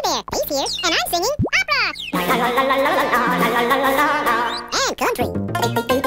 there, Ace here, and I'm singing opera! La la la la la la la la la la la la and country.